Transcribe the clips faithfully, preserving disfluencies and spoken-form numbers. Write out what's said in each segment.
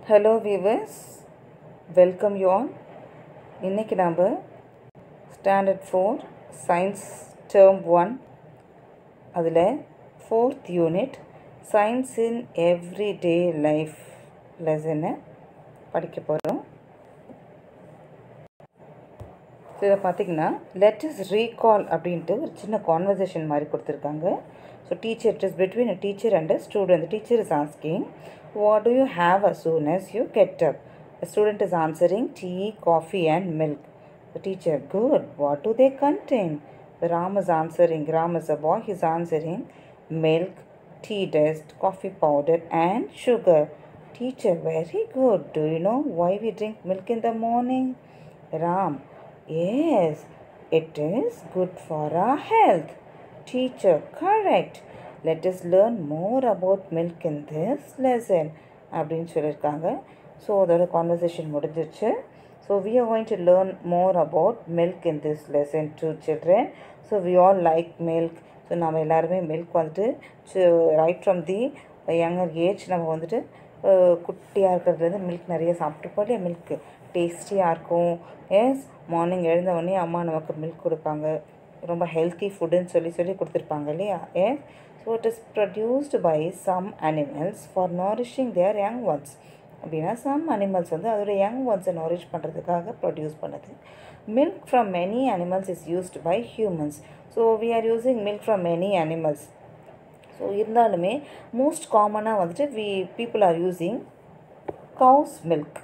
Hello viewers, welcome you all. இன்னைக்கு நாம Standard four Science Term one அதில் fourth Unit Science in Everyday Life lesson படிக்க போகிறோம். இதில் பார்த்தீங்கன்னா let us recall அப்படின்ட்டு ஒரு சின்ன conversation மாதிரி கொடுத்துருக்காங்க. So teacher, it is between a teacher and a student. The teacher is asking, what do you have as soon as you get up? The student is answering, tea, coffee and milk. The teacher, good. What do they contain? The Ram is answering, Ram is a boy, he is answering, milk, tea dust, coffee powder and sugar. Teacher, very good. Do you know why we drink milk in the morning? Ram, yes, it is good for our health. Teacher, correct. Let us learn more about milk in this lesson. அப்படின்னு சொல்லியிருக்காங்க. So அதோட conversation முடிஞ்சிருச்சு. So we are going to learn more about milk in this lesson to children. So we all like milk. So நம்ம எல்லாருமே milk வந்துட்டு right from the younger age நம்ம வந்துட்டு குட்டியாக இருக்கிறதுலேருந்து மில்க் நிறைய சாப்பிட்ருப்போம் இல்லையா. மில்க் டேஸ்டியாக இருக்கும். எஸ், மார்னிங் எழுந்த உடனே அம்மா நமக்கு மில்க் கொடுப்பாங்க. ரொம்ப ஹெல்த்தி ஃபுட்டுன்னு சொல்லி சொல்லி கொடுத்துருப்பாங்க இல்லையா. ஏன் so it is produced by some animals for nourishing their young ones. அப்படின்னா சம் அனிமல்ஸ் வந்து அதோட யங் ஒன்ஸை நாரிஷ் பண்ணுறதுக்காக ப்ரொடியூஸ் பண்ணுது. Milk from many animals is used by humans. So we are using milk from many animals. So இருந்தாலுமே most காமனாக வந்துட்டு we people are using cows milk.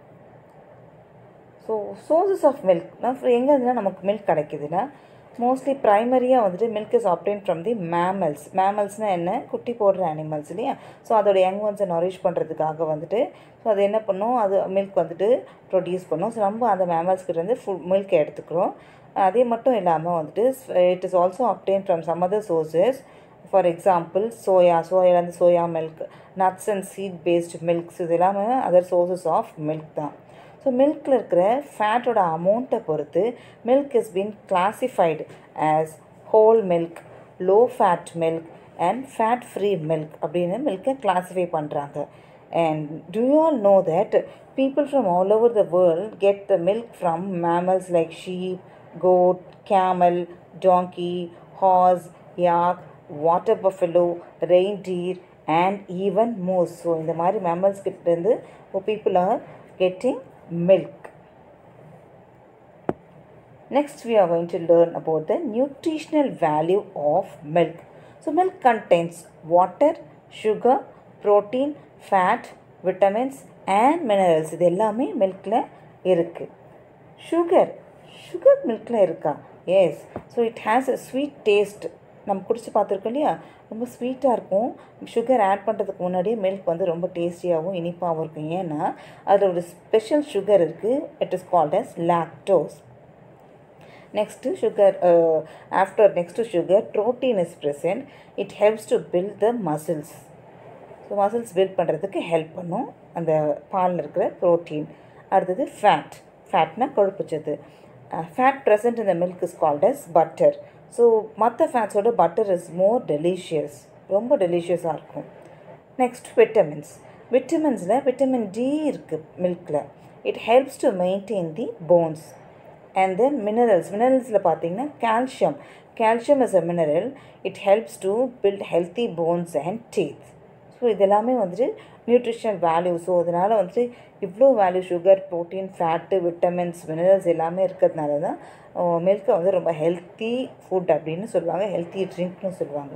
So sources of milk எங்கே இருந்துன்னா நமக்கு milk கிடைக்குதுன்னா mostly ப்ரைமரியாக வந்துட்டு milk is obtain from the mammals. மேமல்ஸ்னால் என்ன, குட்டி போடுற அனிமல்ஸ் இல்லையா. ஸோ அதோட யங் ஒன்ஸை நரிஷ் பண்ணுறதுக்காக வந்துட்டு ஸோ அது என்ன பண்ணும், அது மில்க் வந்துட்டு ப்ரொடியூஸ் பண்ணும். ஸோ நம்ம அந்த மேமல்ஸ்கிட்டேருந்து ஃபுல் மில்க் எடுத்துக்கிறோம். அதே மட்டும் இல்லாமல் வந்துட்டு it is also obtain from some other sources. For example soya, சோயாலேருந்து soya milk, nuts and seed based milks, இது எல்லாமே அதர் சோர்சஸ் ஆஃப் மில்க் தான். ஸோ மில்கில் இருக்கிற ஃபேட்டோட அமௌண்ட்டை பொறுத்து milk is been classified as whole milk, low fat milk and fat free milk அப்படின்னு மில்கை கிளாஸிஃபை பண்ணுறாங்க. And do you all know that people from all over the world get the milk from mammals like sheep, goat, camel, donkey, horse, yak, water buffalo, reindeer and even moose. So இந்த மாதிரி mammals கிட்ட இருந்து people are getting milk. Next we are going to learn about the nutritional value of milk. So milk contains water, sugar, protein, fat, vitamins and minerals. இது எல்லாமே மில்கில் இருக்குது. Sugar sugar மில்கில் இருக்கா? Yes. So it has a sweet taste. நம்ம குடிச்சு பார்த்துருக்கோம் இல்லையா, ரொம்ப ஸ்வீட்டாக இருக்கும். சுகர் ஆட் பண்ணுறதுக்கு முன்னாடியே மில்க் வந்து ரொம்ப டேஸ்டியாகவும் இனிப்பாகவும் இருக்கும். ஏன்னா அதில் ஒரு ஸ்பெஷல் சுகர் இருக்குது. It is called as lactose. Next sugar after next sugar protein is present. It helps to build the muscles. So muscles build பண்ணுறதுக்கு ஹெல்ப் பண்ணும் அந்த பாலில் இருக்கிற ப்ரோட்டீன். அடுத்தது ஃபேட். ஃபேட்னா கொழுப்புச்சது. Fat present in the milk is called as butter. So மற்ற ஃபேட்ஸோட பட்டர் இஸ் மோர் டெலிஷியஸ், ரொம்ப டெலிஷியஸாக இருக்கும். Next vitamins. விட்டமின்ஸில் விட்டமின் டி இருக்குது மில்கில். It helps to maintain the bones. And then minerals. மினரல்ஸில் பார்த்தீங்கன்னா calcium. Calcium is a mineral. It helps to build healthy bones and teeth. So இதெல்லாமே வந்துட்டு நியூட்ரிஷனல் வேல்யூ. ஸோ அதனால் வந்துட்டு இவ்வளோ value sugar, protein, fat, vitamins, minerals எல்லாமே இருக்கிறதுனால தான் மில்கை வந்து ரொம்ப ஹெல்த்தி ஃபுட் அப்படின்னு சொல்லுவாங்க, ஹெல்த்தி ட்ரிங்க்னு சொல்லுவாங்க.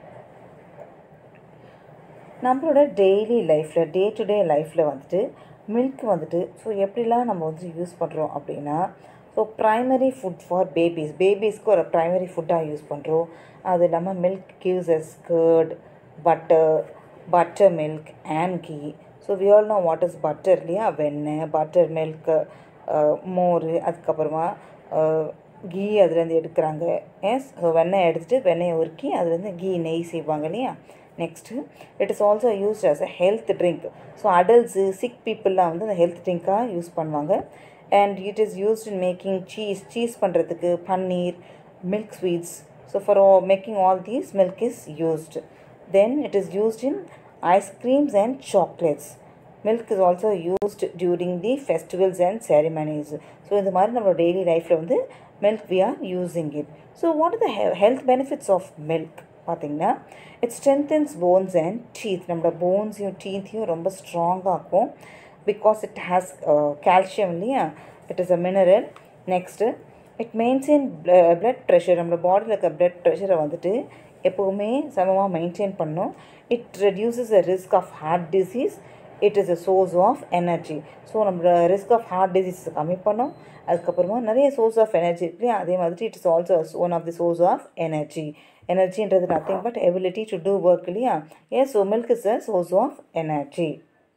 நம்மளோட டெய்லி லைஃப்பில் டே டு டே லைஃப்பில் வந்துட்டு மில்க் வந்துட்டு ஸோ எப்படிலாம் நம்ம வந்து யூஸ் பண்ணுறோம் அப்படின்னா, so primary food for babies. பேபிஸ்க்கு ஒரு ப்ரைமரி ஃபுட்டாக யூஸ் பண்ணுறோம். அது இல்லாமல் milk gives us curd, butter, butter milk and ghee. So we all know what is butter இல்லையா, வெண்ணெய், பட்டர் மில்க்கு, மோர், அதுக்கப்புறமா கீ அதுலேருந்து எடுக்கிறாங்க. எஸ், ஸோ வெண்ணெய் எடுத்துகிட்டு வெண்ணெயை உருக்கி அதுலேருந்து கீ நெய் செய்வாங்க இல்லையா. Next it is also used as a health drink. So adults, sick பீப்புளெலாம் வந்து அந்த ஹெல்த் ட்ரிங்காக யூஸ் பண்ணுவாங்க. And it is used in making cheese. Cheese பண்ணுறதுக்கு paneer, milk sweets. So for making all these milk is used. Then it is used in ice creams and chocolates. milk is also used during the festivals and ceremonies. So இந்த மாதிரி நம்ம daily lifeல வந்து milk we are using it. So what are the health benefits of milk? பார்த்தீங்கன்னா it strengthens bones and teeth. நம்மளோட போன்ஸையும் டீத்தையும் ரொம்ப ஸ்ட்ராங்காக ஆக்கும் because it has uh, calcium இல்லையா. it is a mineral. next it maintain blood pressure. நம்மளோட பாடியில் இருக்க blood pressure வந்துட்டு எப்போவுமே சமமாக மெயின்டைன் பண்ணும். it reduces the risk of heart disease. it is a source of energy. So நம்மளோட risk of heart disease கம்மி பண்ணும். அதுக்கப்புறமா நிறைய source of energy இல்லையா. அதே மாதிரி it is also one of the source of energy. எனர்ஜின்றது nothing but ability to do work இல்லையா. yes, so milk is a source of energy.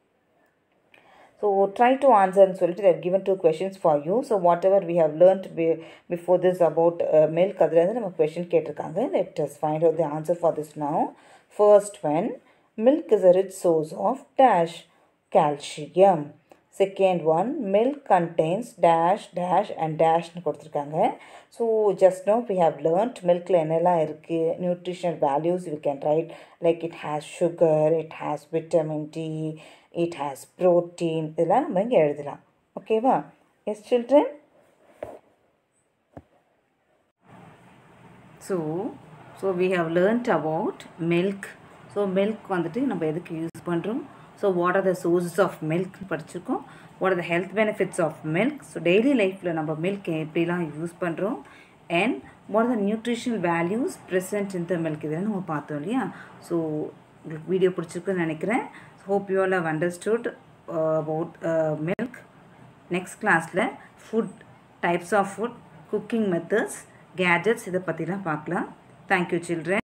So try to answer and சொல்லிட்டு they have given two questions for you. So whatever we have learnt be, before this about uh, milk, அதில் இருந்து நம்ம question கேட்டிருக்காங்க. Let us find out the answer for this now. First one, milk is a rich source of dash calcium. Second one, milk contains dash dash and dash னு கொடுத்துருக்காங்க. So just now we have learnt milkல என்னெல்லாம் இருக்கு, nutritional values we can write like it has sugar, it has vitamin D, it has protein. இதெல்லாம் நம்ம இங்கே எழுதலாம். ஓகேவா? Yes children? So, so we have learnt about milk. So milk வந்துட்டு நம்ம எதுக்கு யூஸ் பண்ணுறோம்? So what are the sources of milk படிச்சிருக்கோம். what are the health benefits of milk. So daily lifeல நம்ம milk எப்படிலாம் யூஸ் பண்ணுறோம் and what are the nutritional values present in the milk இதெல்லாம் நம்ம பார்த்தோம் இல்லையா. ஸோ உங்களுக்கு வீடியோ பிடிச்சிருக்குன்னு நினைக்கிறேன். hope you all have understood uh, about uh, milk. next classல food, types of food, cooking methods, gadgets இதை பற்றிலாம் பார்க்கலாம். thank you children.